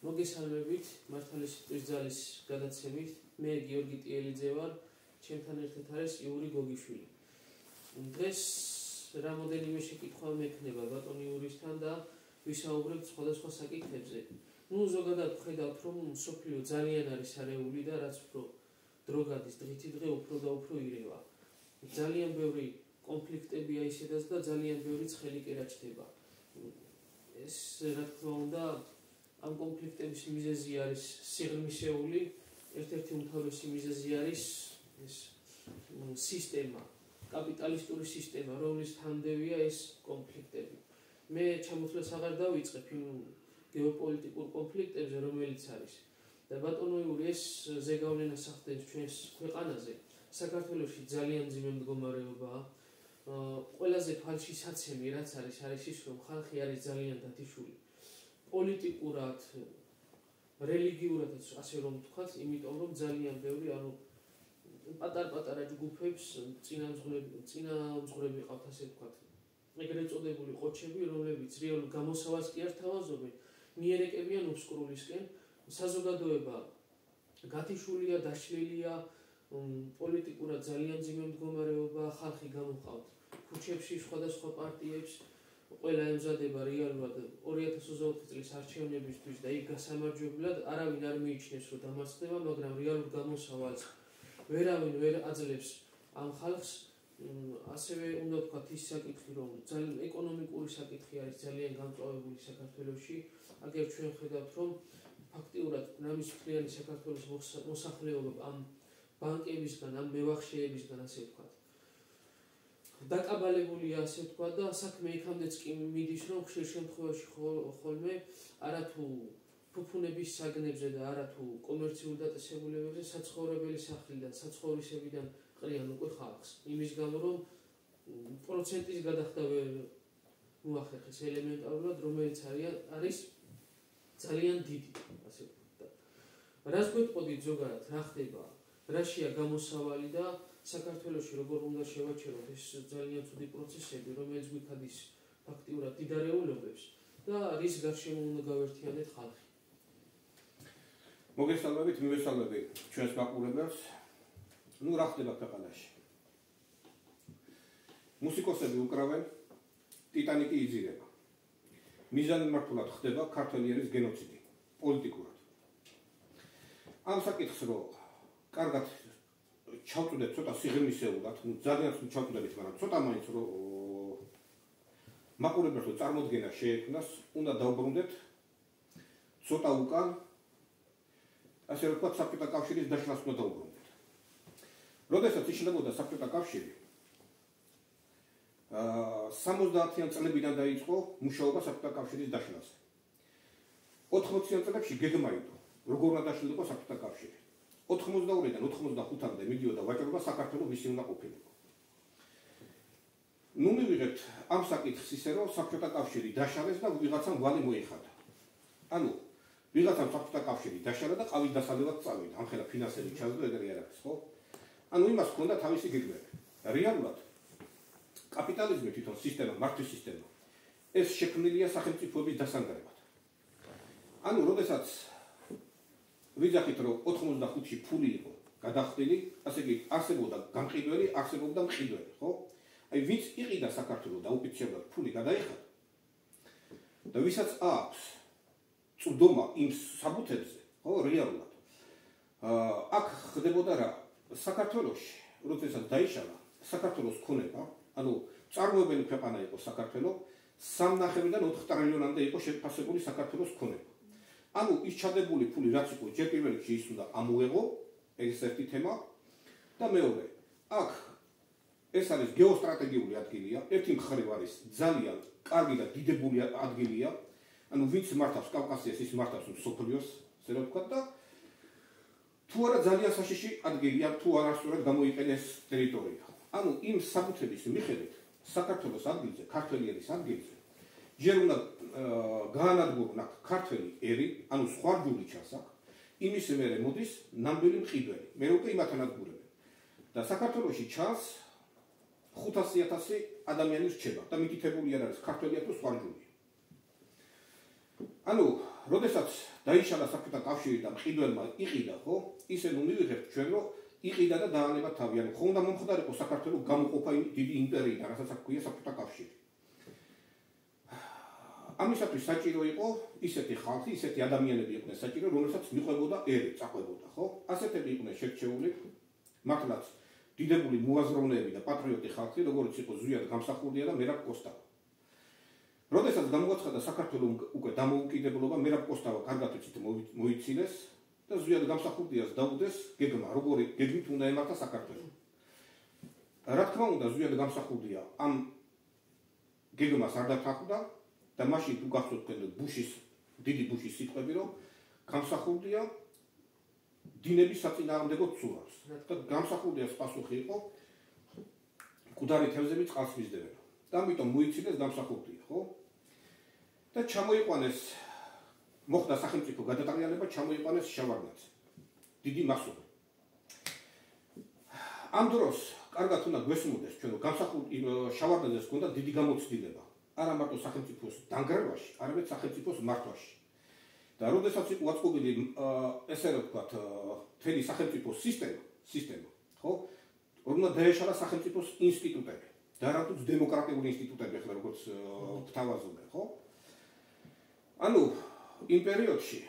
მოგესალმებით, მართალი სიტყვის ძალის გადაცემით. მე გიორგი ტიელიძე ვარ, ჩემთან ერთად არის იური გოგიშვილი. დღეს რამოდენიმე შეკითხვა მექნება ბატონ იურისთან და ვისაუბრებთ სხვადასხვა საკითხებზე. ზოგადად ხედავთ, რომ მსოფლიო ძალიან არის არეული და რაც უფრო დრო გადის, დღითი დღე უფრო და უფრო ირევა. ძალიან ბევრი კონფლიქტებია ისედაც და ძალიან ბევრი ცხელი კერა ჩდება. ეს რა თქმა უნდა ამ კონფლიქტების მიზეზი არის სიღრმისეული, ერთ-ერთი უმთავრესი მიზეზი არის ეს სისტემა, კაპიტალისტური სისტემა, რომლის თანდებია ეს კონფლიქტები. მე ჩამოთვლას აღარ დავიწყებ იმ გეოპოლიტიკურ კონფლიქტებზე, რომელიც არის. და ბატონო იური, ეს ზეგავლენას ახდენს ჩვენს ქვეყანაზე. საქართველოში ძალიან მძიმე მდგომარეობაა. ყველაზე ფალში საცემი რაც არის ის, რომ ხალხი არის ძალიან დათიშული. პოლიტიკურად, რელიგიურადაც ასე რომ ვთქვათ, იმიტომ რომ ძალიან ბევრი პატარ-პატარა ჯგუფებს წინამძღვრები ყავთ, ასე ვთქვათ. ეგრეთ წოდებული ყოჩები, რომლებიც რეალურ გამოსავალს კი არ თავაზობენ, მიერეკებიან ობსკურულისკენ. საზოგადოება გათიშულია, დაშლილია, პოლიტიკურად ძალიან მძიმე მდგომარეობა, ხალხი გამოჰყავთ ქუჩებში სხვადასხვა პარტიებს. ყველა ემზადება რეალურად 2024 წლის არჩევნებისთვის და იქ გასამარჯვებლად არავინ არ მიიჩნევს, რომ დამარცხდება, მაგრამ რეალურ გამოსავალს ვერავინ ვერ აძლევს ამ ხალხს. ასევე უნდა ვთქვათ ის საკითხი, რომ ძალიან ეკონომიკური საკითხი არის ძალიან გამწვავებული საქართველოში. აგერ ჩვენ ხედავთ, რომ ფაქტიურად ნამისმთლიანი საქართველოს მოსახლეობა ამ ბანკებისგან, ამ მევახშეებისგან, ასე ვთქვათ, დაკაბალებულია, ასე ვთქვათ და საქმე იქამდეც კი მიდის, რომ ხშირ შემთხვევაში ხოლმე არათუ ფუფუნების საგნებზე და არათუ კომერციულ დაწესებულებებზე საცხოვრებელი სახლიდან, საცხოვრისებიდან ყრიან უკვე ხალხს. იმის გამო, რომ პროცენტის გადახდა ვერ მოახერხეს ელემენტარულად, რომელიც არის ძალიან დიდი, ასე ვთქვათ. რას გვეტყოდით ზოგადად, რა ხდება, რაშია გამოსავალი და საქართველოში როგორ უნდა შევაჩეროთ ეს ძალიან ცუდი პროცესები, რომელიც გვიქადის ფაქტიურად დიდარეულობებს და რის გარშემო უნდა გავერთიანეთ ხალხი. მოგესალმებით, მივესალმები ჩვენს მაყურებელს. რა ხდება ქვეყანაში? მუსიკოსები უკრავენ, ტიტანიკი იზირება. მიზანმიმართულად ხდება ქართველი ერის გენოციდი, პოლიტიკურად. ამ საკითხს რო კარგად ჩავწუდეთ ცოტა სიღრმისეულად, ძალიან ჩავწუდებით, მაგრამ ცოტა მაინც რო მაყურებელს რო წარმოდგენა შეექმნას, უნდა დავბრუნდეთ ცოტა უკან, ასე რომ ვთქვათ, საბჭოთა კავშირის დაშლას უნდა დავბრუნდეთ. როდესაც იშლებოდა საბჭოთა კავშირი, 70-იან წლებიდან დაიწყო მუშაობა საბჭოთა კავშირის დაშლაზე. 80-იან წლებში გეგმა იყო, როგორ უნდა დაშლილიყო საბჭოთა კავშირი. 82-დან 85-მდე მიდიოდა ვაჭრობა საქართველოს ვისი უნდა ყოფილიყო. მივიღებთ ამ საკითხს ისე, რომ საბჭოთა კავშირი დაშალეს და ვიღაცამ ვალი მოიხადა. ვიღაცამ საბჭოთა კავშირი დაშალა და ყავით დასალევად წავიდა. ამხელა ფინანსები ჩაძდა, ეგრე არ არის, ხო? იმას ჰქონდა თავისი გეგმები. რეალურად კაპიტალიზმი თვითონ სისტემა, მართვის სისტემა, ეს შექმნილია სახელმწიფოების დასანგრევად. როდესაც ვიძახით, რომ 85-ში ფული იყო გადახდილი, ასე იგი არსებობდა გამყიდველი, არსებობდა მყიდველი, ხო? ვინც იყიდა საქართველოს დაუფიციალურად ფული გადაიხადა და ვისაც აქვს წვდომა იმ საბუთებზე, ხო, რეალურად. აქ ხდებოდა რა? საქართველოში, როდესაც დაიშალა საქართველოს ქონება, წარმოებელი ქვეყანა იყო საქართველო, 3.5-დან 4 ტრილიონამდე იყო შეფასებული საქართველოს ქონება. ის ჩადებული ფული რაც იყო, ჯერ პირველ რიგში ის უნდა ამოეღო, ეს ერთი თემა და მეორე, აქ ეს არის გეოსტრატეგიული ადგილია, ერთი მხრივ არის ძალიან კარგი და დიდებული ადგილია, ვინც მართავს კავკასიას, ის მართავს მსოფლიოს, ასე რომ ვთქვათ და თუ არა ძალიან საშიში ადგილია, თუ არასწორად გამოიყენეს ტერიტორია. იმ საბუთების მიხედვით საქართველოს ადგილზე, ქართველი ერის ადგილზე ჯერ უნდა გაანადგურონ აქ ქართველი ერი, სხვა რჯული ჩანს აქ, იმის მერე მოდის ნამდვილი მყიდველი, მე უკვე იმათ ანადგურებენ. და საქართველოში ჩანს 500,000 ადამიანი რჩება და მითითებული არ არის ქართველია თუ სხვა რჯულია. როდესაც დაიშალა საბჭოთა კავშირი და მყიდველმა იყიდა, ხო? ისე ნუ მივიღებთ ჩვენ, რომ იყიდა და დაანება თავი, ანუ ხომ უნდა მომხდარიყო საქართველოს გამოყოფა დიდი იმპერიიდან, რასაც ჰქვია საბჭოთა კავშირი. ამისათვის საჭირო იყო ისეთი ხალხი, ისეთი ადამიანები იყვნენ საჭირო, რომელსაც მიყვებოდა ერი, წაყვებოდა, ხო? ასეთები იყვნენ შერჩეული, მართლაც დიდებული მოაზროვნეები და პატრიოტი ხალხი, როგორც იყო ზვიად გამსახურდია და მერაბ კოსტავა. როდესაც გამოაცხადა საქართველოს უკვე დამოუკიდებლობა, მერაბ კოსტავა კარგად ვიცით მოიცილეს და ზვიად გამსახურდიას დაუდეს გეგმა, როგორი გეგმით უნდა ემართა საქართველოს. რა თქმა უნდა, ზვიად გამსახურდია ამ გეგმას არ დათანხმდა და მაშინ თუ გახსოვთ დიდი ბუშის სიტყვები, რომ გამსახურდია დინების საწინააღმდეგო ცურავს. და გამსახურდიას პასუხი იყო მკვდარი თევზები წყალს მისდევენ. და ამიტომ მოიცილეს გამსახურდია, ხო? და ჩამოიყვანეს, მოხდა სახელმწიფო გადატრიალება, ჩამოიყვანეს შავარდნაძე. დიდი მასწავლებელი. ამ დროს კარგად უნდა გვესმოდეს ჩვენ, რომ შავარდნაძეს ჰქონდა დიდი გამოცდილება. არა მარტო სახელმწიფოს დანგრევაში, არამედ სახელმწიფოს მართვაში. და როდესაც იყო აწყობილი ესე რომ ვთქვათ, მთელი სახელმწიფოს სისტემა, ხო? უნდა დაეშალა სახელმწიფოს ინსტიტუტები და რა თქმა უნდა დემოკრატიული ინსტიტუტები, ახლა როგორც გვთავაზობენ, ხო? ანუ იმ პერიოდში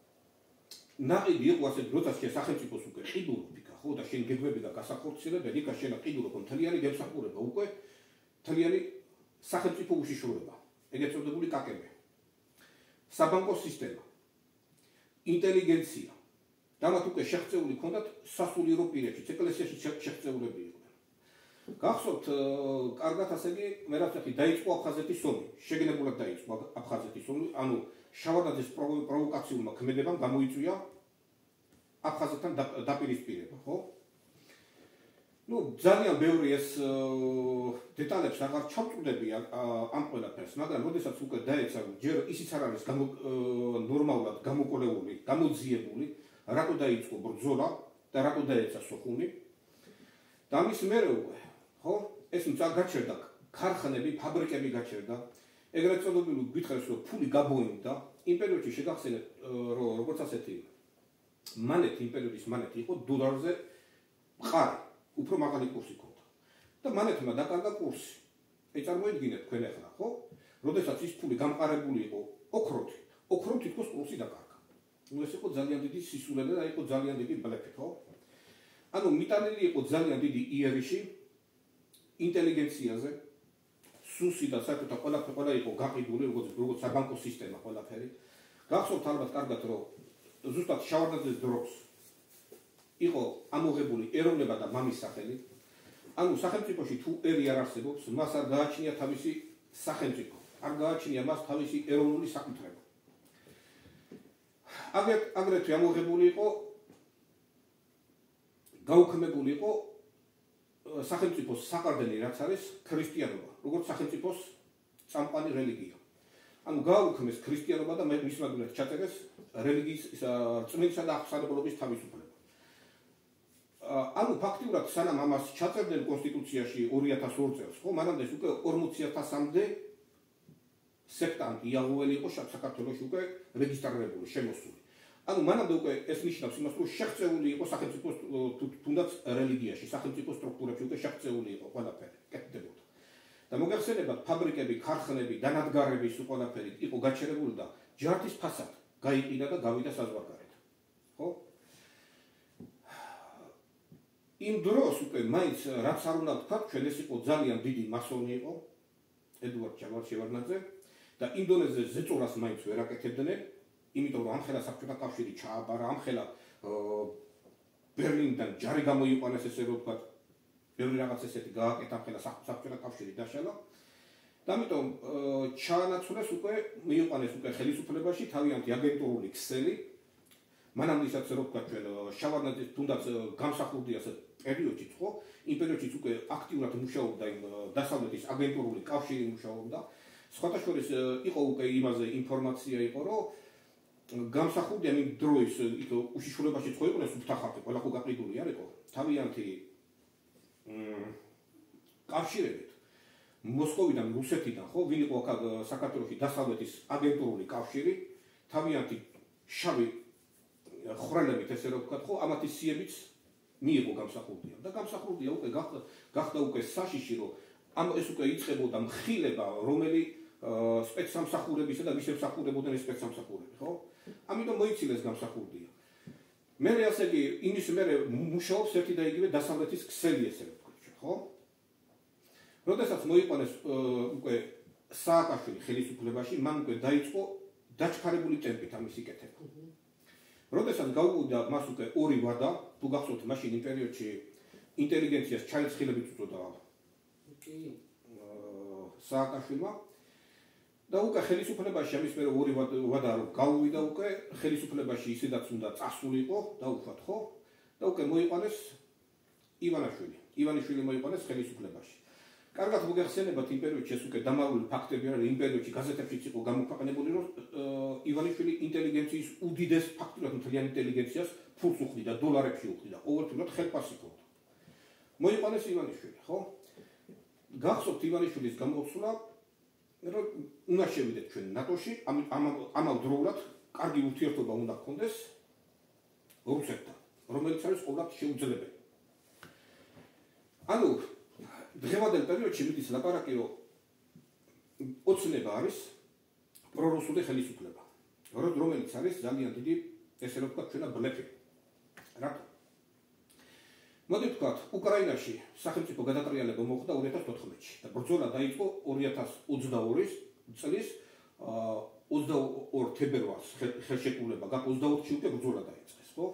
ნაყიდი იყო ასე, როდესაც შენ სახელმწიფოს უკვე ყიდულობ იქა, ხო? და შენ გეგმები და გასახორციელებელი იქა, შენ ყიდულობ მთლიანი გემსახურება უკვე მთლიანი სახელმწიფო უშიშროება, ეგრეთ წოდებული კაკები, საბანკო სისტემა, ინტელიგენცია, და მათ უკვე შეღწეული ჰქონდათ სასულიერო პირებშიც, ეკლესიაში შეღწეულები იყვნენ. გახსოვთ, კარგად ასე იგი, მე რა ვთქვი, დაიწყო აფხაზეთის ომი, შეგნებულად დაიწყო აფხაზეთის ომი, ანუ შავარდნაძის პროვოკაციულმა ქმედებამ გამოიწვია აფხაზეთთან დაპირისპირება, ხო? Ну, ძალიან ბევრი ეს დეტალებს აღარ ჩავწვდები ამ ყველაფერს, მაგრამ როდესაც უკვე დაეცა, ჯერ ისიც არ არის ნორმალურად გამოკვლეული, გამოძიებული, რატო დაიწყო ბრძოლა და რატო დაეცა სოხუმი. და ამის მერე უკვე, ხო? ეს გაჩერდა ქარხნები, ფაბრიკები გაჩერდა. ეგრეთ წოდებული გითხრეს, რომ ფული გაბოინდა, იმ პერიოდში შეგახსენებთ, რომ როგორც ასეთი მანეთი, იმ პერიოდის მანეთი იყო დოლარზე მყარი. უფრო მაღალი კურსი ქონდა. და მანეთმა დაკარგა კურსი. აი წარმოიდგინეთ თქვენ ახლა, ხო? როდესაც ის ფული გამყარებული იყო ოქროთი თითქოს კურსი დაკარგა. ნუ ეს იყო ძალიან დიდი სისულელე და იყო ძალიან დიდი ბლეფი, ხო? ანუ მიტანილი იყო ძალიან დიდი იერიში ინტელიგენციაზე, სუსი და საკუთარ ყველა იყო გაყიდული, როგორც საბანკო სისტემა ყველაფერი. გახსოვთ ალბათ კარგად, რომ ზუსტად შავარდნაძის დროს იყო ამოღებული ეროვნება და მამის სახელი. ანუ სახელმწიფოში თუ ერი არ არსებობს, მას არ გააჩნია თავისი სახელმწიფო, არ გააჩნია მას თავისი ეროვნული საკუთრება. აგრეთვე ამოღებული იყო, გაუქმებული იყო სახელმწიფოს საყრდენი, რაც არის ქრისტიანობა, როგორც სახელმწიფოს წამყვანი რელიგია. ანუ გააუქმეს ქრისტიანობა და მის მაგალითად ჩაწერეს რელიგიის რწმენისა და აღმსარებლობის თავისუფლება. ანუ ფაქტიურად სანამ ამას ჩაწერდნენ კონსტიტუციაში 2002 წელს, ხო, მანამდე უკვე 40,000-მდე სექტანტი იაღუელი იყო საქართველოში უკვე რეგისტრირებული, შემოსული. ანუ მანამდე უკვე ეს ნიშნავს იმას, რომ შეღწეული იყო სახელმწიფოს თუნდაც რელიგიაში, სახელმწიფო სტრუქტურებში უკვე შეღწეული იყო ყველაფერი, კეთდებოდა. და მოგეხსენებათ, ფაბრიკები, ქარხნები, დანადგარები, სულ ყველაფერი იყო გაჩერებული და ჯარდის ფასად გაიყიდა და გავიდა საზღვარგარეთ. ხო? იმ დროს უკვე მაინც რაც არ უნდა ვთქვათ, ჩვენ ეს იყო ძალიან დიდი მასონი იყო, ედუარდ შევარდნაძე და ინდონეზიაზე ზეწოლას მაინც ვერ აკეთებდნენ, იმიტომ რომ ამხელა საბჭოთა კავშირი ჩააბარა, ამხელა ბერლინიდან ჯარი გამოიყვანეს, ესე რომ ვთქვათ, ბევრი რაღაც ესეთი გააკეთა, ამხელა საბჭოთა კავშირი დაშალა. და ამიტომ ჩაანაცვლეს უკვე, მიიყვანეს უკვე ხელისუფლებაში თავიანთი აგენტურული ქსელი. მანამდე ისაც რომ ვთქვათ, ჩვენ შავარდნაძის თუნდაც გამსახურდიას პერიოდშიც, ხო, იმ პერიოდშიც უკვე აქტიურად მუშაობდა იმ დასავლეთის აგენტურული კავშირი მუშაობდა. სხვათა შორის იყო უკვე იმაზე ინფორმაცია იყო, რომ გამსახურდია იმ დროის იქ უშიშროებაში ხო იყო ეს უფთახალხი, ყველა ხო გაყიდული არ იყო. თავიანთი კავშირებით მოსკოვიდან, რუსეთიდან, ხო, ვინ იყო საქართველოში დასავლეთის აგენტურული კავშირი, თავიანთი შავი ხრალებით ესე რომ ვთქვათ, ხო, ამათი სიებიც მიიღო გამსახურდია და გამსახურდია უკვე გახდა უკვე საშიში, რომ ეს უკვე იწყებოდა მხილება, რომელიც სპეცსამსახურებისა და ვისებ მსახურებოდნენ სპეცსამსახურები, ხო? ამიტომ მოიცილეს გამსახურდია. მე ასე იგი იმის მერე მუშაობს ერთი და იგივე დასავლეთის ქსელი ესე ვთქვათ, ხო? როდესაც მოიყვანეს უკვე სააკაშვილი ხელისუფლებაში, მან უკვე დაიწყო დაჩქარებული ტემპით ამის იკეთება. როდესაც გაუგდა მას უკვე ორი ვადა, თუ გახსოვთ, მაშინ იმ პერიოდში ინტელიგენციას ჩაიცხილებით უწოდა სააკაშვილმა და უკვე ხელისუფლებაში ამის მერე ორი ვადა რომ გაუვიდა უკვე ხელისუფლებაში ისედაც უნდა წასულიყო და უშვათ, ხო? და უკვე მოიყვანეს ივანიშვილი მოიყვანეს ხელისუფლებაში. კარგად მოგეხსენებათ იმ პერიოდში ეს უკვე დამალული ფაქტები არის, იმ პერიოდში გაზეთებშიც იყო გამოქვეყნებული, რომ ივანიშვილი ინტელიგენციის უდიდეს ფაქტურად მთლიან ინტელიგენციას ფულს უხდიდა, დოლარებში უხდიდა, ყოველთვიურად ხელფასს იკავდა. მოიყვანეს ივანიშვილი, ხო? გახსოვთ ივანიშვილის გამოსვლა, რომ უნდა შევიდეთ ჩვენ ნატოში, ამავდროულად კარგი ურთიერთობა უნდა გქონდეს რუსეთთან, რომელიც არის ყოველთ შეუძლებელი. ანუ დღევანდელ პერიოდში მიდის ლაპარაკი, რომ ოცნება არის პრორუსული ხელისუფლება, რომელიც არის ძალიან დიდი, ესე რომ ვთქვათ, ჩვენა ბლეფი. რატო? მოდი ვთქვათ, უკრაინაში სახელმწიფო გადატრიალება მოხდა 2014-ში და ბრძოლა დაიწყო 2022 წლის 22 თებერვალს ხელშეკრულება, 24-ში უკვე ბრძოლა დაიწყეს, ხო?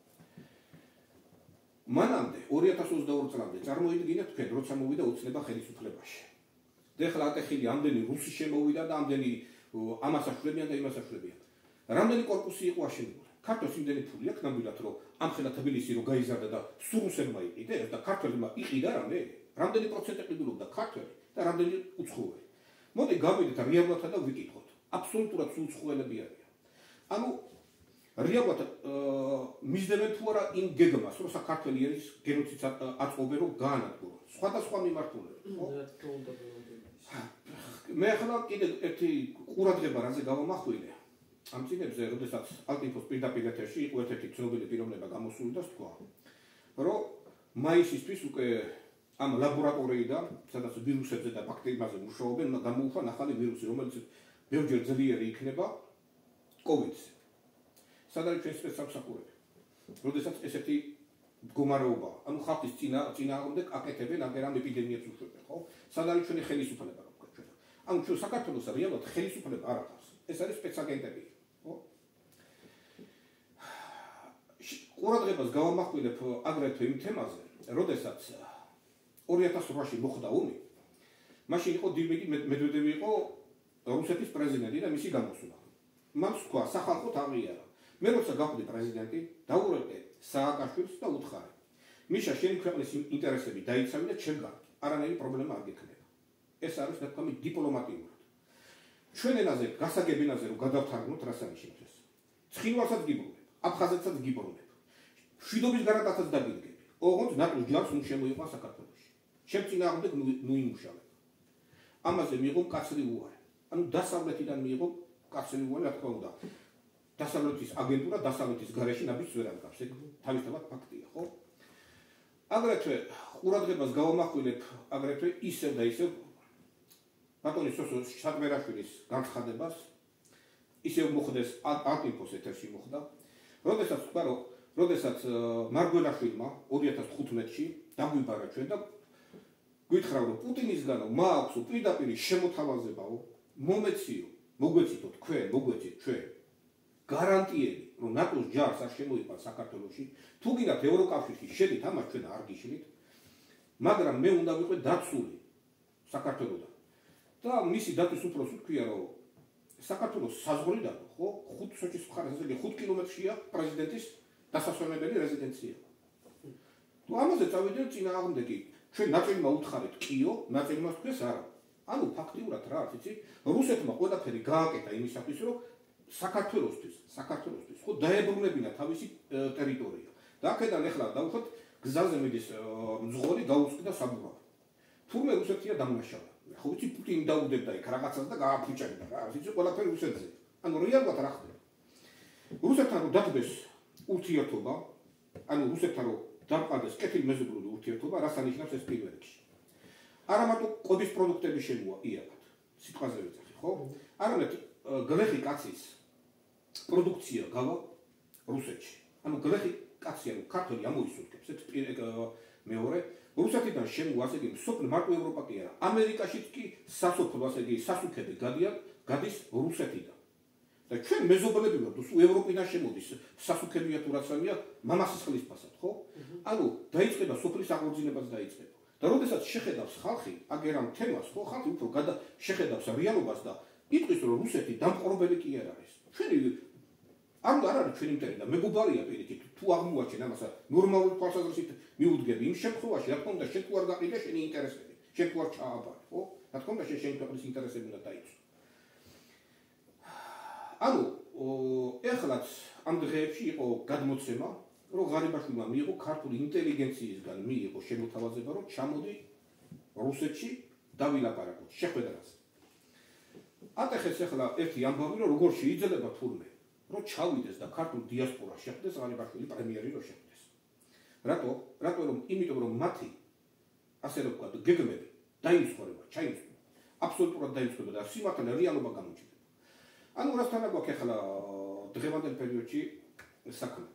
მანამდე 2022 წლამდე წარმოიდგინეთ თქვენ, როცა მოვიდა ოცნება ხელისუფლებაში. და ეხლა ატეხილი ამდენი რუსი შემოვიდა და ამდენი ამას აშლებიან და იმას აშლებიან. რამდენი კორპუსი იყო აშენებული? ქართოს იმდენი ფული აქვს ნამდვილად, რომ ამხელა თბილისი რო გაიზარდა და სულ რუსებმა იყიდეს და ქართველებმა იყიდა რამე? რამდენი პროცენტი ყიდულობდა ქართველი და რამდენი უცხოელი? მოდი გავიდეთ რეალურად და ვიკითხოთ. აბსოლუტურად სულ უცხოელები არიან. ანუ რეალურად მისდევენ თუ არა იმ გეგმას, რომ საქართველოს ერის გენოციდს აწყობენ, რომ გაანადგურონ. სხვადასხვა მიმართულებით, ხო? მე ახლა კიდე ერთი ყურადღება რაზე გავამახვილე. ამ წინებზე, როდესაც ალტინფოს პირდაპირ ეთერში იყო ერთ-ერთი ცნობილი პიროვნება გამოსული და თქვა, რომ მაისისთვის უკვე ამ ლაბორატორიიდან, სადაც ვირუსებზე და ბაქტერიებზე მუშაობენ, უნდა გამოუშვან ახალი ვირუსი, რომელიც ბევრჯერ ძლიერი იქნება COVID-ზე. სად არის ჩვენი სპეცსამსახურები? როდესაც ესეთი მდგომარეობა, ანუ ხალხის წინააღმდეგ აკეთებენ ამ ეპიდემიებს უშვებენ, ხო? სად არის ჩვენი ხელისუფლება, რა ვთქვათ ჩვენ? ანუ ჩვენ საქართველოს რეალურად ხელისუფლება არ აქვს. ეს არის სპეცაგენტები, ხო? ყურადღებას გავამახვილებ აგრეთვე იმ თემაზე, როდესაც 2008-ში მოხდა ომი, მაშინ იყო დიმიტრი მედვედევი იყო რუსეთის პრეზიდენტი და მისი გამოსვლა. მან თქვა, სახალხოდ აღიარა. მე როცა გავხდი პრეზიდენტი, დაურეკე სააკაშვილს და უთხარი. მიშა, შენი ქვეყნის ინტერესები დაიცავი და ჩემგან არანაირი პრობლემა არ გექნება. ეს არის ნათქვამი დიპლომატიურად. ჩვენ ენაზე, გასაგებ ენაზე რომ გადავთარგმნოთ, რას ანიშნავს ეს? ცხინვალსაც გიბრუნებ, აფხაზეთსაც გიბრუნებ. მშვიდობის გარანტიასაც დაგიდგები. ოღონდ ნატოს ჯარს უნდა შემოიყვან საქართველოში. ჩემ წინააღმდეგ ნუიმუშავებ. ამაზე მიიღო კაცრი უარი. ანუ დასავლეთიდან მიიღო კაცრი უარი, რა თქმა უნდა. დასავლეთის აგენტურა დასავლეთის გარეშე ნაბიჯს ვერ ამგავს. ეგ თავისთავად ფაქტია, ხო? აგრეთვე ყურადღებას გავამახვილებ აგრეთვე ისევ და ისევ ბატონი სოსო შადმერაშვილის განცხადებას, ისევ მოხდეს ალტინფოს ეთერში მოხდა, როდესაც მარგველაშვილმა 2015-ში დაგვიბარა ჩვენ და გითხრა, რომ პუტინისგანო მააქვსო პირდაპირ შემოთავაზებაო, მომეციო, მოგვეცითო თქვენ, მოგვეცით ჩვენ გარანტიები, რომ ნატოს ჯარს არ შემოიყვანს საქართველოში, თუ გინდათ ევროკავშირში შედით, ამას ჩვენ არ გიშლით, მაგრამ მე უნდა ვიყო დაცული საქართველოსთან. და მისი დაცვის უფროსს ვთქვია, რომ საქართველოს საზღვრიდან, ხო, 5 სოჭის მხარეს, ესე იგი 5 კილომეტრშია პრეზიდენტის დასასვენებელი რეზიდენცია. თუ ამაზე წავიდეთ წინააღმდეგი, ჩვენ ნაწილმა უთხარით კიო, ნაწილმა თქვეს არა. ანუ ფაქტიურად რა არის, იცი? რუსეთმა ყველაფერი გააკეთა იმისათვის, რომ საქართველოსთვის, ხო, დაებრუნებინა თავისი ტერიტორია. და აქედან ეხლა დავუშვათ გზაზე მიდის მძღოლი გაუწყვიდა საბურავად. თურმე რუსეთია დამნაშავე. ხო ვიცი პუტინი დაუდებდა იქ რაღაცას და გააფუჭებდა რა. იცი ყველაფერი რუსეთზე. ანუ რეალურად რა ხდება? რუსეთთან რომ დათბეს ურთიერთობა, ანუ რუსეთთან რომ დამყარდეს კეთილმეზობლური ურთიერთობა, რას ანიშნავს ეს პირველ რიგში? არა მარტო კოდის პროდუქტები შემოიარეთ, სიტყვაზე ვეძახი, ხო? არამედ გლეხი კაცის პროდუქცია გავა რუსეთში. ანუ გლეხი კაცი, ანუ ქართველი ამოისურგებს, ეს მეორე რუსეთიდან შემოვა, ასე იგი სოფლი მარტო ევროპა კი არა, ამერიკაშიც კი სასოფლო, ასე იგი სასუქები გადის რუსეთიდან. და ჩვენ მეზობლები ვართ, თუ ევროპიდან შემოდის სასუქებია თუ რაცამია, მამასისხლის ფასად, ხო? ანუ დაიწყება სოფლის აღორძინებაც დაიწყება. და როდესაც შეხედავს ხალხი აგერ ამ თემას, ხო, ხალხი უფრო შეხედავს რეალობას და იტყვის, რომ რუსეთი დამყრობელი კი არ არის. ჩვენი არ არის ჩვენი მტერი და მეგობარია პირიქით, თუ აღმოაჩენ ამასა ნორმალური თვალსაზრისით მიუდგები იმ შემთხვევაში, რა თქმა უნდა, შენ თუ არ გაყიდე შენი ინტერესები, შენ თუ არ ჩააბარ, ხო? რა თქმა უნდა, შენი ქვეყნის ინტერესები უნდა დაიცვა. ანუ ეხლაც ამ დღეებში იყო გადმოცემა, რომ ღარიბაშვილმა მიიღო ქართული ინტელიგენციისგან მიიღო შემოთავაზება, რომ ჩამოდი რუსეთში დავილაპარაკოთ შეხვედრაზე. ატეხეს ახლა ერთი ამბავი, რომ როგორ შეიძლება თურმე, რომ ჩავიდეს და ქართულ დიასპორას შეხვდეს ღარიბაშვილი პრემიერი რომ შეხვდეს. რატო? რომ იმიტომ რომ მათი ასე რომ ვთქვათ, გეგმები დაიმსხვრება, ჩაიმსხვრება. აბსოლუტურად დაიმსხვრება და სიმართლე რეალობა გამოჩნდება. ანუ რასთან აქვს ახლა დღევანდელ პერიოდში საქმე.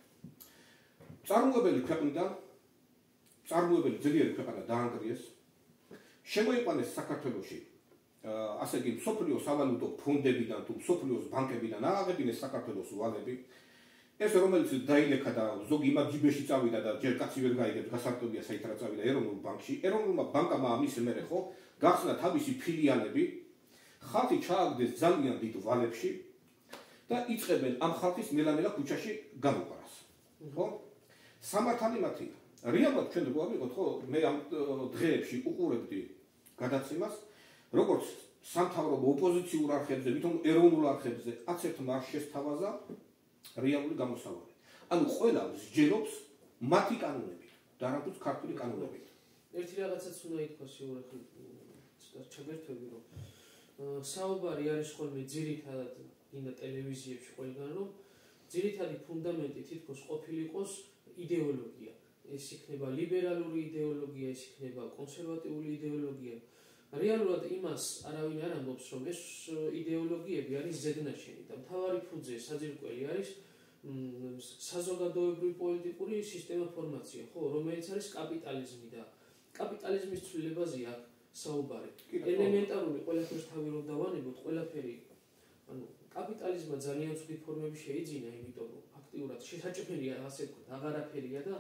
წარმოებელი ქვეყნიდან, წარმოებელი ძლიერი ქვეყანა დაანგრიეს, შემოიყვანეს საქართველოში, ასე იგი მსოფლიოს სავალუტო ფონდებიდან თუ მსოფლიოს ბანკებიდან ააღებინეს საქართველოს ვალები, ეს რომელიც დაილექა და ზოგი იმად ჯიბეში წავიდა და ჯერ კაცი ვერ გაიგებს, გასართობია საით რა წავიდა ეროვნულ ბანკში, ეროვნულმა ბანკმა ამის მერე ხო გახსნა თავისი ფილიალები, ხალხი ჩააგდეს ძალიან დიდ ვალებში და იწყებენ ამ ხალხის ნელა-ნელა ქუჩაში გამოყარას. ხო? სამართალი მათია. რეალურად ჩვენ რო ავიღოთ, ხო, მე ამ დღეებში უყურებდი გადაცემას, როგორც სამთავრობო ოპოზიციურ არხებზე, ვითომ ეროვნულ არხებზე, აცერთმა არ შესთავაზა რეალური გამოსავალი. ანუ ყველა სჯერობს მათი კანონებით და არამედ ქართული კანონებით. ერთი რაღაცაც უნდა ითქვას იურახი, ჩაგერთვები რომ საუბარი არის ხოლმე ძირითადად გინდა ტელევიზიებში ყველგან რომ ძირითადი ფუნდამენტი თითქოს ყოფილიყოს იდეოლოგია. ეს იქნება ლიბერალური იდეოლოგია, ეს იქნება კონსერვატიული იდეოლოგია. რეალურად იმას არავინ არ ამბობს, რომ ეს იდეოლოგიები არის ზედნაშენი და მთავარი ფუძე საძირკველი არის საზოგადოებრივი პოლიტიკური სისტემა ფორმაცია, ხო, რომელიც არის კაპიტალიზმი და კაპიტალიზმის ცვლილებაზე აქვს საუბარი. ელემენტარული ყველაფერს თავი რომ დავანებოთ, ყველაფერი, ანუ კაპიტალიზმმა ძალიან ცუდი ფორმები შეიძინა, იმიტომ რომ ფაქტიურად შესაჭმელია ასე ვთქვათ, აღარაფერია და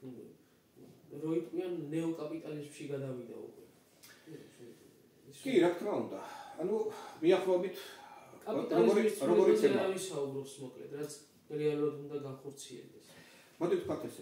რო იყვიან ნეოკაპიტალიზმში გადავიდა უკვე. კი, რა თქმა უნდა. ანუ მიახლოებით კაპიტალიზმის ცვლილებაზე არ ვისაუბრობს მოკლედ, რაც რეალურად უნდა განხორციელდეს. მოდი ვთქვათ ესე.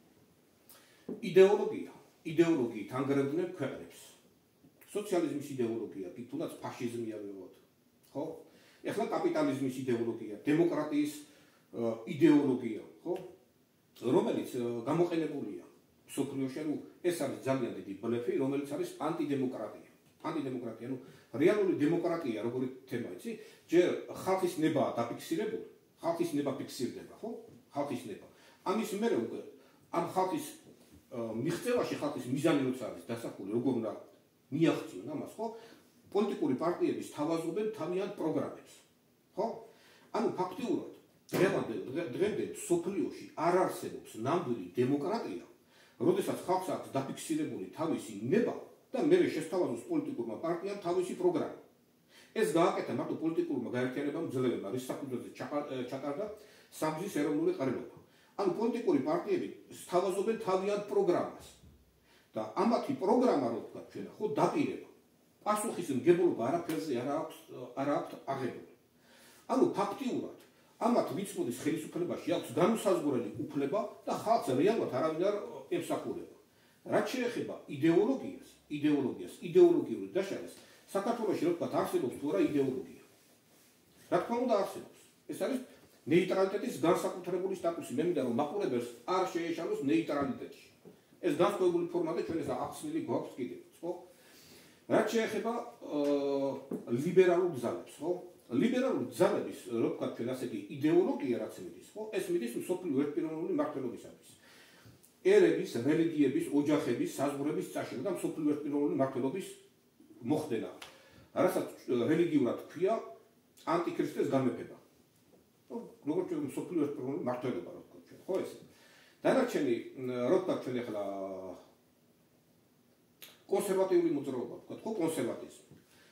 იდეოლოგიით ანგრევდნენ ქვეყნებს. სოციალიზმის იდეოლოგია, კი თუნდაც ფაშიზმია ვიღოთ. ხო? ეხლა კაპიტალიზმის იდეოლოგია, დემოკრატიის იდეოლოგია, ხო? რომელიც გამოყენებულია მსოფლიოში, ანუ ეს არის ძალიან დიდი ბლეფი, რომელიც არის ანტიდემოკრატია. ანტიდემოკრატია, ანუ რეალური დემოკრატია, როგორი თემა იცი, ჯერ ხალხის ნებაა დაფიქსირებული, ხალხის ნება ფიქსირდება, ხო? ხალხის ნება. ამის მერე უკვე ამ ხალხის მიღწევაში ხალხის მიზანი როცა არის დასახული, როგორ უნდა მიაღწიონ ამას, ხო? პოლიტიკური პარტიები სთავაზობენ თავიანთ პროგრამებს, ხო? ანუ ფაქტიურად დღემდე სოფლიოში არ არსებობს ნამდვილი დემოკრატია, როდესაც ხალხს აქვს დაფიქსირებული თავისი ნება და მერე შესთავაზოს პოლიტიკურმა პარტიამ თავისი პროგრამა. ეს გააკეთა მარტო პოლიტიკურმა გაერთიანებამ ძლებებმა, რის საფუძველზე ჩატარდა სამგზის ეროვნული ყრილობა. ანუ პოლიტიკური პარტიები სთავაზობენ თავიანთ პროგრამას და ამათი პროგრამა რო ვთქვათ ჩვენ, ხო, დაპირება. პასუხისმგებლობა არაფერზე არ აქვს აღებული. ანუ ფაქტიურად ამათ ვიცმოდის ხელისუფლებაში აქვს განუსაზღვრელი უფლება და ხალხს რეალურად არავინ არ ემსახურება. რაც შეეხება იდეოლოგიური დაშალეს, საქართველოში რო ვთქვათ არსებობს თუ არა იდეოლოგია. რა თქმა უნდა არსებობს. ეს არის ნეიტრალიტეტის განსაკუთრებული სტატუსი. მე მინდა რომ მაყურებელს არ შეეშალოს ნეიტრალიტეტში. ეს განსხვავებული ფორმა და ჩვენ ეს ახსნილი გვაქვს კიდევ, ხო? რაც შეეხება ლიბერალურ ძალებს, ხო? ლიბერალური ძალების, რო ვთქვათ, ჩვენ ასე კი იდეოლოგია რაც მიდის, ხო? ეს მიდის მსოფლიო ერთპიროვნული მართლობისათვის. ერების, რელიგიების, ოჯახების, საზღვრების წაშლა და მსოფლიო ერთპიროვნული მართლობის მოხდენა. რასაც რელიგიურად ქვია ანტიქრისტეს გამეფება. როგორც ჩვენ მსოფლიო ერთპიროვნული მართლობა რო ვთქვათ ჩვენ, ხო ესე? დანარჩენი რო ვთქვათ ჩვენ ახლა კონსერვატიული მოძრაობა ვთქვათ, ხო, კონსერვატიზმი.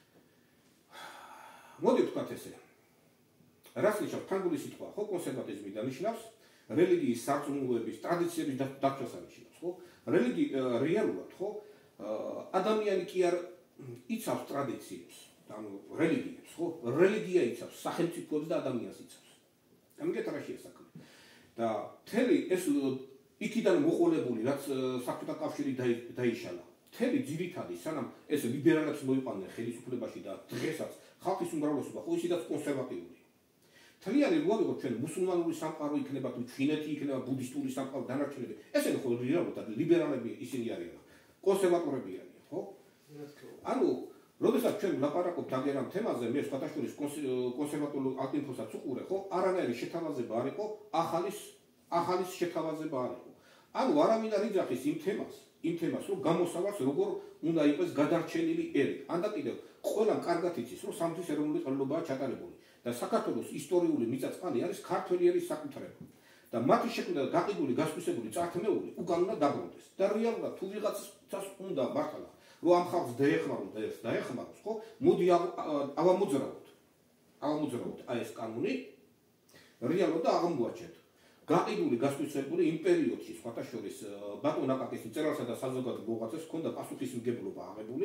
მოდი ვთქვათ ესე. რას ნიშნავს ფრანგული სიტყვა, ხო, კონსერვატიზმი დანიშნავს რელიგიის სარწმუნოების ტრადიციების დაცვას ანიშნავს, ხო? რეალურად, ხო? ადამიანი კი არ იცავს ტრადიციებს, ანუ რელიგიებს, ხო? რელიგია იცავს სახელმწიფოებს და ადამიანს იცავს. ამიტომ რაშია საქმე. და თელი ეს იქიდან მოყოლებული, რაც საბჭოთა კავშირი დაიშალა. თელი ძირითადი, სანამ ეს ლიბერალებს მოიყვანდნენ ხელისუფლებაში და დღესაც ხალხის უმრავლესობა ხო ისედაც კონსერვატიულია. თლიანი რო ავიღოთ ჩვენ მუსულმანური სამყარო იქნება თუ ჩინეთი იქნება ბუდისტური სამყარო დანარჩენები. ესენი ხო რეალურად ლიბერალები ისინი არიან. კონსერვატორები არიან, ხო? ანუ როდესაც ჩვენ ვლაპარაკობთ აგერამ თემაზე, მე სხვათაშორის კონსერვატორულ ალტინფოსაც უყურე, ხო? არანაირი შეთავაზება არ იყო, ახალის შეთავაზება არ იყო. ანუ არავინ არ იძახის იმ თემას, რომ გამოსავალს როგორ უნდა იყოს გადარჩენილი ერი. ანდა კიდევ ყველამ კარგად იცის, რომ სამთვის ეროვნული ყრილობაა ჩატარებული და საქართველოს ისტორიული მიწა-წყალი არის ქართველი ერის საკუთრება. და მათი შექმნა და გაყიდული, გასკვისებული წართმეული უკან უნდა დაბრუნდეს. და რეალურად თუ ვიღაცას უნდა მართლა, რომ ამ ხალხს დაეხმაროს, ხო? მოდი ავამოძრავოთ აი ეს კანონი რეალურად აღმოაჩენთ. გაყიდული, გასკვისებული იმ პერიოდში, სხვათა შორის ბატონ აკაკის მწერალსა და საზოგადო მოღვაწეს ჰქონდა პასუხისმგებლობა აღებული,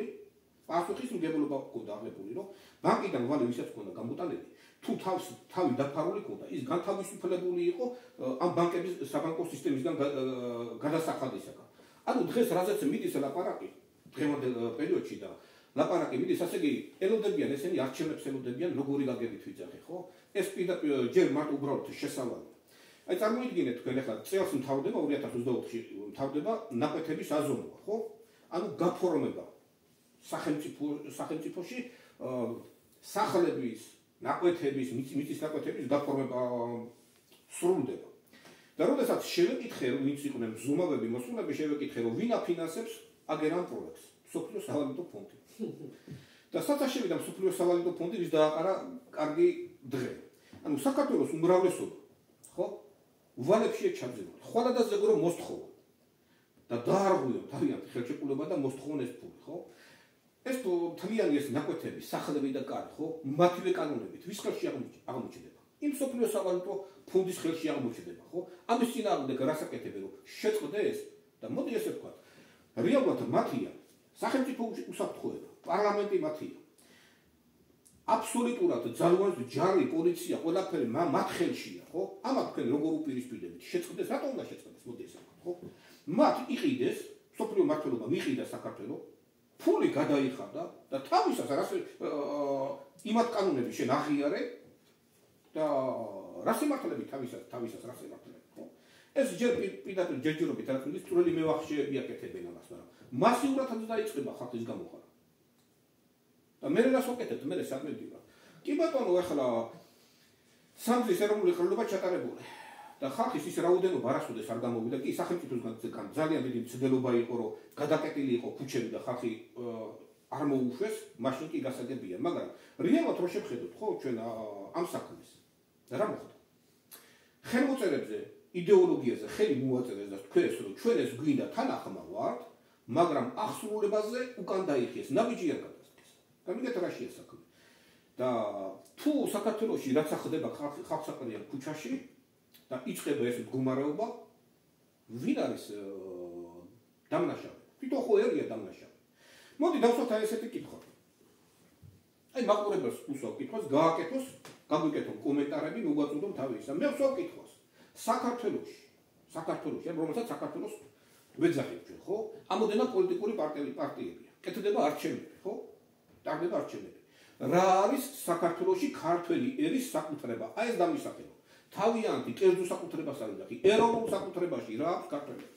რომ ბანკიდან ვალი ვისაც ჰქონდა გამოტანილი, თუ თავი დაფარული ჰქონდა, ის განთავისუფლებული იყო ამ ბანკების საბანკო სისტემისგან გადასახადისაგან. ანუ დღეს რაზეც მიდის ლაპარაკი დღევანდელ პერიოდში და ლაპარაკი მიდის, ასე კი ელოდებიან ესენი არჩევნებს ელოდებიან როგორი გაგებით ვიძახი, ხო? ეს პირდაპირ ჯერ მარტო უბრალოდ შესავალია. აი წარმოიდგინეთ თქვენ ახლა წელს მთავრდება 2024-ში მთავრდება ნაკვეთების აზომვა, ხო? ანუ გაფორმება სახელმწიფოში სახლების, ნაკვეთების, მიწის ნაკვეთების გაფორმება სრულდება. და როდესაც შევეკითხე, რომ ვინც იყვნენ მზუმავები, მოსულები, შევეკითხე, რომ ვინ აფინანსებს აგერამ პროექტს, მსოფლიო სავალუტო ფონდი. და სათაშევიდა მსოფლიო სავალუტო ფონდი, ვის დააყარა კარგი დღე. ანუ საქართველოს უმრავლესობა, ხო? უვალებში ჩაძევდა. ხვალადაზე რომ მოსთხოვა და დაარღვიო თავიანთი ხელშეკრულება და მოსთხოვონ ეს ფული, ხო? ეს თლიანი ეს ნაკვეთები, სახლები და კარი, ხო? მათივე კანონებით ვის ხელში აღმოჩნდება? იმ მსოფლიო სავალუტო ფონდის ხელში აღმოჩნდება, ხო? ამის წინააღმდეგ რასაკეთებენ, რომ შეწყდეს და მოდი ესე ვთქვათ, რეალურად მათია სახელმწიფო უსაფრთხოება, პარლამენტი მათია. აბსოლუტურად ძალოვანი ჯარი, პოლიცია, ყველაფერი მათ ხელშია, ხო? ამათ თქვენ როგორ უპირისპირდებით? შეწყდეს, რატომ უნდა შეწყდეს? მოდი ესე ვთქვათ, ხო? მათ იყიდეს, სოფლიო მართლობა მიყიდა საქართველოს, ფული გადაიხადა და თავისას იმათ კანონები შენ აღიარე და რას ემართლები თავისას რას ემართლები, ხო? ეს ჯერ პირდაპირ ჯერჯერობით რაც მის წვრილი მევახშეები აკეთებენ ამას, მაგრამ მასიურადაც დაიწყება ხალხის გამოხარა. და მე რას ვაკეთებ, მე საქმე მდივარ. კი ბატონო, ახლა სამთვის ეროვნული ყრილობა ჩატარებული. და ხალხის ის რაოდენობა არასოდეს არ გამოვიდა, კი სახელმწიფოსგან ძალიან დიდი მცდელობა იყო, რომ გადაკეტილი იყო ქუჩები და ხალხი არ მოუშვეს, მაშინ კი გასაგებია, მაგრამ რეალურად რო შევხედოთ, ხო, ჩვენ ამ საქმეს. რა მოხდა? ხელმოწერებზე, იდეოლოგიაზე ხელი მოაწერეს და თქვენს, რომ ჩვენ ეს გვინდა თანახმა ვართ, მაგრამ აღსრულებაზე უკან დაიხიეს, ნაბიჯი არ გადასცეს. გამიგეთ რაშია საქმე. და თუ საქართველოში რაც ახდება ხალხსაყრიან ქუჩაში და იწყება ეს მდგომარეობა, ვინ არის დამნაშავე? თვითონ ხო ერია დამნაშავე. მოდი დავსვათ აი ესეთი კითხვა. აი მაყურებელს უსვავ კითხვას, გააკეთოს, გაგვიკეთონ კომენტარები, მოგვაწოდონ თავი ისა. მე ვსვავ კითხვას. საქართველოში, რომელსაც საქართველოს ვეძახით ჩვენ, ხო? ამოდენა პოლიტიკური პარტიებია. კეთდება არჩევნები, ხო? ტარდება არჩევნები. რა არის საქართველოში ქართველი ერის საკუთრება? აი ეს დამისახება. თავიანთი კერძო საკუთრებას არ ვიძახი, ეროვნულ საკუთრებაში რა აქვს ქართველებს?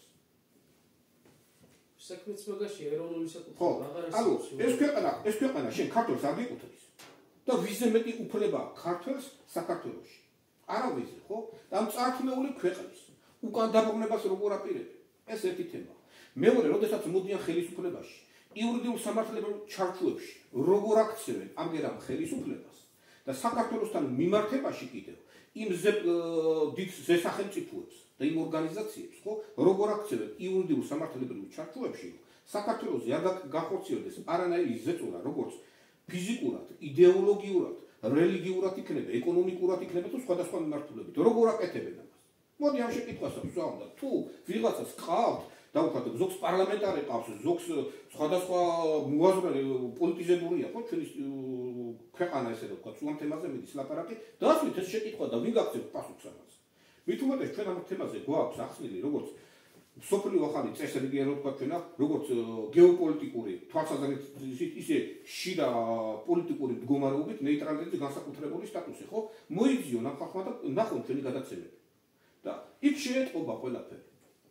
საქმეც მაგაში ეროვნული საკუთრება აღარ არის. ანუ ეს ქვეყანა შენ ქართველს არ გიკუთვნის. და ვიზე მეტი უფლება ქართველს საქართველოში. არავიზე, ხო? და ამ წარქმეული ქვეყნის უკან დაბრუნებას როგორ აპირებენ? ეს ერთი თემა. მეორე, როდესაც მოდიან ხელისუფლებაში, იურიდიულ სამართლებრივ ჩარჩოებში, როგორ აქცევენ ამგერამ ხელისუფლებას და საქართველოსთან მიმართებაში კიდევ იმ დიდ ზესახელმწიფოებს და იმ ორგანიზაციებს, ხო, როგორ აქცევენ იურიდიულ სამართლებრივ ჩარჩოებში, საქართველოს არ გახორციელდეს არანაირი ზეწოლა, როგორც ფიზიკურად, იდეოლოგიურად, რელიგიურად იქნება, ეკონომიკურად იქნება თუ სხვადასხვა მიმართულებით. როგორ აკეთებენ ამას? მოდი ამ შეკითხვასაც ვსვამდა. თუ ვიღაცას ყავთ და უხად ზოგს პარლამენტარი ყავს, ზოგს სხვადასხვა მოაზრე პოლიტიზებულია, ხო, ჩვენი ქვეყანა ესე რომ ვთქვა, ამ თემაზე მიდის ლაპარაკი, დაასვით ეს შეკითხვა და ვინ გაგცევთ პასუხს ამაზე. მით უმეტეს ჩვენ ამ თემაზე გვაქვს ახსნილი, როგორც სოფლიო ახალი წესრიგი რო ვთქვა ჩვენ, როგორც გეოპოლიტიკური თვალსაზრისით, ისე შიდა პოლიტიკური მდგომარეობით ნეიტრალიტეტის განსაკუთრებული სტატუსი, ხო? მოიძიონ ამ ხალხმა და ნახონ ჩვენი გადაცემები. და იქ შეეტყობა ყველაფერი.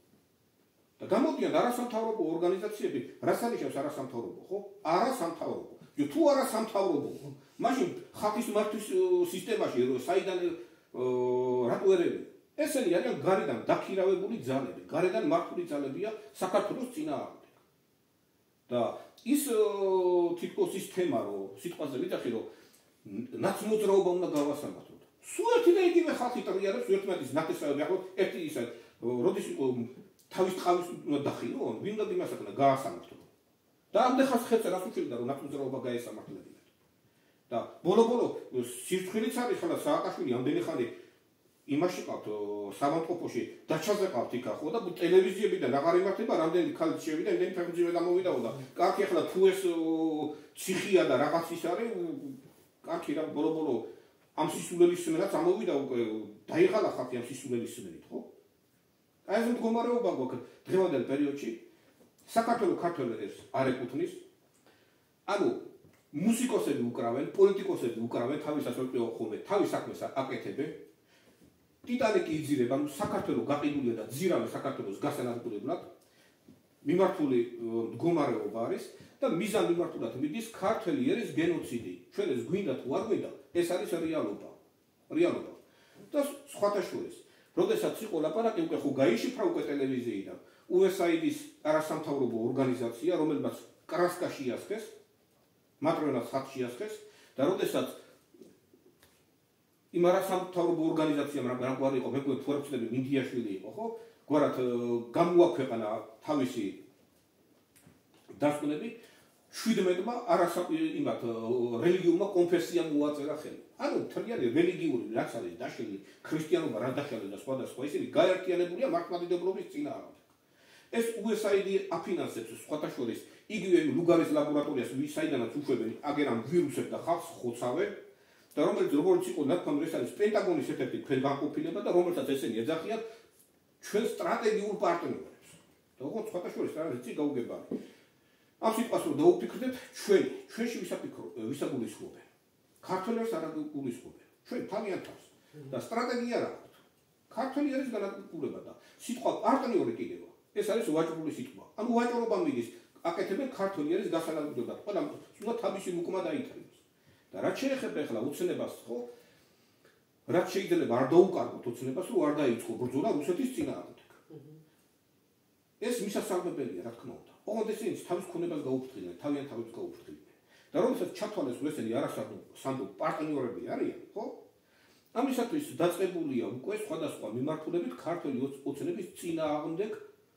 და გამოდიან არასამთავრობო ორგანიზაციები, რაც ანიშნავს არასამთავრობო, ხო? არასამთავრობო. თუ არასამთავრობო, მაშინ ხალხის მართვის სისტემაში საიდან რატო ერევენ? ესენი არიან გარედან დაქირავებული ძალები, გარედან მართული ძალებია საქართველოს წინააღმდეგ. და ის თითქოს ის თემა, რომ სიტყვაზე ვიტახი, რომ ნაცმოძრაობა უნდა გავასამართლოთ. სულ ერთი და იგივე ხალხი ტრიალებს ერთმანეთის ნათესავები, ახლა ერთი ისა, როდის თავის ტყავის უნდა დახიო, ვინ უნდა იმას ახლა გაასამართლო. და ამდენ ხალხს ხელს რას უჩვენდა, რომ ნაცმოძრაობა გაესამართლებინათ. და ბოლო-ბოლო სირცხვილიც არის ხლა სააკაშვილი ამდენი ხანი იმაში ყავთ სამავთყოფოში დაჩაზე ყავთ იქა ხო და ტელევიზიებიდან აღარ იმართება რამდენი ქალი შევიდა იმდენი ფეხბურთზე გამოვიდა და კარგი ახლა თუ ეს ციხია და რაღაც ის არის კარგი რა ბოლო-ბოლო ამ სისულელის სმენაც ამოვიდა უკვე დაიღალა ხალხი ამ სისულელის სმენით ხო აი ეს მდგომარეობა გვაქვს დღევანდელ პერიოდში საქართველოს ქართველებს არ ეკუთვნის ანუ მუსიკოსები უკრავენ პოლიტიკოსები უკრავენ თავისას ხოლმე თავის საქმეს აკეთებენ ტიტანიკი იძირება, საქართველოს გაყიდულია და ძირავენ საქართველოს გასანადგურებლად. მიმართული მდგომარეობა არის და მიზან მიმართულად მიდის ქართველი ერის გენოციდი. ჩვენ ეს გვინდა თუ არ გვინდა, ეს არის რეალობა. რეალობა. და სხვათა შორის, როდესაც იყო ლაპარაკი, უკვე ხო გაიშიფრა უკვე ტელევიზიიდან. USAID-ის არასამთავრობო ორგანიზაცია, რომელმაც კრასკა შეასხეს, მატრონას ხატი შეასხეს და როდესაც იმ არასამთავრობო ორგანიზაციამ რა გვარი იყო, მეგობრებო, თუ არ ვცდები, მინდიაშვილი იყო, ხო? გვარად გამოაქვეყნა თავისი დასკვნები 17-მა იმათ რელიგიურმა კონფესიამ მოაწერა ხელი. ანუ თლიანი რელიგიური რაც არის დაშლილი, ქრისტიანობა რა დაშალეს და სხვადასხვა ისინი გაერთიანებულია მართლმადიდებლობის წინააღმდეგ. ეს USAID აფინანსებს სხვათა შორის იგივე ლუგარის ლაბორატორიას, საიდანაც უშვებენ აგერამ ვირუსებს და ხალხს ხოცავენ. და რომელიც როგორც იყო ნათქვამი ეს არის პენტაგონის ერთ-ერთი ქვემდებარება და რომელსაც ესენი ეძახიან ჩვენ სტრატეგიულ პარტნიორებს. და როგორც სხვათა შორის რა ვიცი გაუგებარი. ამ სიტყვას რომ დაუფიქრდეთ, ჩვენში ვისაგულისხმობენ. ქართველებს არ აგულისხმობენ. ჩვენ თავიანთ თავს და სტრატეგია რა აქვს. ქართველი არის განადგურება და სიტყვა პარტნიორი კიდევ. ეს არის ვაჭრული სიტყვა. ანუ ვაჭრობა მიდის, აკეთებენ ქართველი არის გასანადგურებლად. ყველა უნდა თავისი უკმა დაითრიოს. და რაც შეეხება ახლა უცნებას, ხო? რაც შეიძლება არ დაუკარგოთ უცნებას, რომ არ დაიწყო ბრძოლა რუსეთის წინააღმდეგ. ეს მისასალმებელია, რა თქმა უნდა. ოღონდ ესენი თავის ქონებას გაუფრთხილდნენ, თავიანთ თავს გაუფრთხილდნენ. და როდესაც ჩათვალეს, რომ ესენი არასამდო პარტნიორები არიან, ხო? ამისათვის დაწყებულია უკვე სხვადასხვა მიმართულებით ქართული ოცნების წინააღმდეგ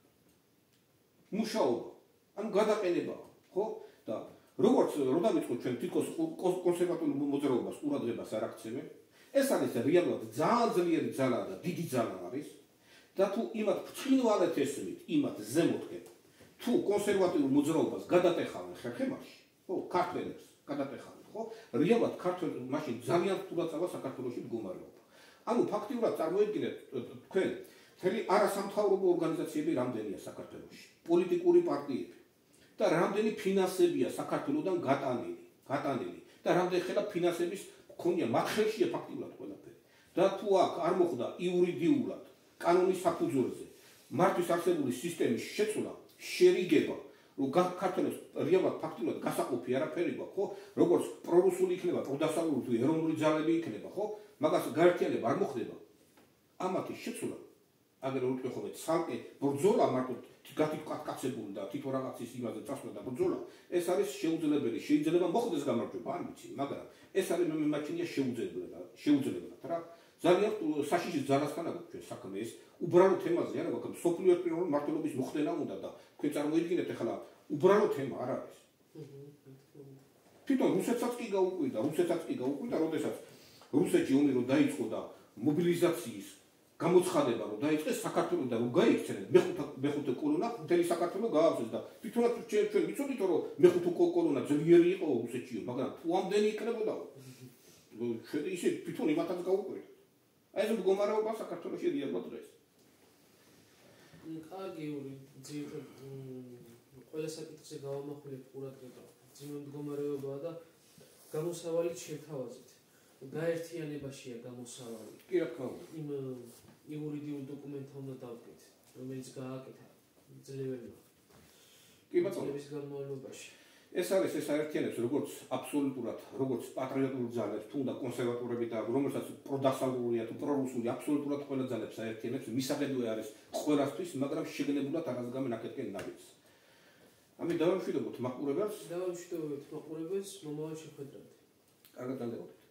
მუშაობა. ანუ გადაყენება, ხო? და როგორც რო დავიწყოთ ჩვენ თითქოს კონსერვატული მოძრაობას ყურადღებას არ აქცევენ, ეს არის რეალურად ძალიან ძლიერი ძალა და დიდი ძალა არის და თუ იმათ ფრთხილვალეთ ესმით, იმათ ზემოთკენ, თუ კონსერვატიულ მოძრაობას გადატეხავენ ხერხემაში, ხო, ქართველებს გადატეხავენ, ხო, რეალურად ქართველ მაშინ ძალიან რთულად წავა საქართველოში მდგომარეობა. ანუ ფაქტიურად წარმოიდგინეთ თქვენ მთელი არასამთავრობო ორგანიზაციები რამდენია საქართველოში, პოლიტიკური პარტიები და რამდენი ფინანსებია საქართველოსთან გატანილი და რამდენი ხელა ფინანსების ქონია მათ ხელშია ფაქტიურად ყველაფერი და თუ აქ არ მოხდა იურიდიულად კანონის საფუძველზე მართვის არსებული სისტემის შეცვლა, შერიგება, რომ საქართველოს რეალურად ფაქტიურად გასაყოფი არაფერი გვაქვს, ხო? როგორც პრორუსული იქნება, პროდასავლური თუ ეროვნული ძალები იქნება, ხო? მაგას გაერთიანება არ მოხდება. ამათი შეცვლა აგერ რომ ვთქვი ცალკე ბრძოლა მარტო გათვითკაცებული და თვითონ რაღაცის იმაზე წასვლა და ბრძოლა ეს არის შეუძლებელი, შეიძლება მოხდეს გამარჯვება, არ ვიცი, მაგრამ ეს არის მე მიმაჩნია შეუძლებელად რა. ძალიან საშიში ძალასთან აქვს ჩვენ საქმე ეს უბრალო თემაზე არა გვაქვს სოფლიო პიროვნების მართლობის მოხდენა უნდა და თქვენ წარმოიდგინეთ ახლა უბრალო თემა არ არის. თვითონ რუსეთსაც კი გაუკვირდა, როდესაც რუსეთში ომი რომ დაიწყო და მობილიზაციის გამოცხადება რომ დაიწყეს საქართველოსთან რომ გაიქცნენ მეხუთე კოლონა მთელი საქართველოს გააქვსეს და თვითონაც ჩვენ ვიცოდით რომ მეხუთე კოლონა ძლიერი იყო რუსეთში, მაგრამ თუ ამდენი იქნებოდა ჩვენ ისე თვითონ იმათაც გაუკვირდა. აი ეს მდგომარეობა საქართველოში რეალურად დღეს. კარგი ორი ძირითადად ყველა საკითხზე გავამახვილებთ ყურადღება. ძიმე მდგომარეობაა და გამოსავალით შევთავაზეთ. გაერთიანებაშია გამოსავალი. კი რა თქმა უნდა. იმ იურიდიულ დოკუმენტთან უნდა დავკეთ, რომელიც გააკეთა ძლიერმა. კი ბატონო. წლების განმავლობაში. ეს აერთიანებს როგორც აბსოლუტურად, როგორც პატრიოტულ ძალებს, თუნდა კონსერვატორები და რომელსაც პროდასავლურია თუ პრორუსული აბსოლუტურად ყველა ძალებს აერთიანებს, მისაღებია არის ყველასთვის, მაგრამ შეგნებულად არასგამენ აქეთკენ ნაბიჯს. ამით დავამშვიდობოთ მაყურებელს. დავამშვიდობოთ მაყურებელს, მომავალ შეხვედრამდე. კარგად დაგდებოდეთ.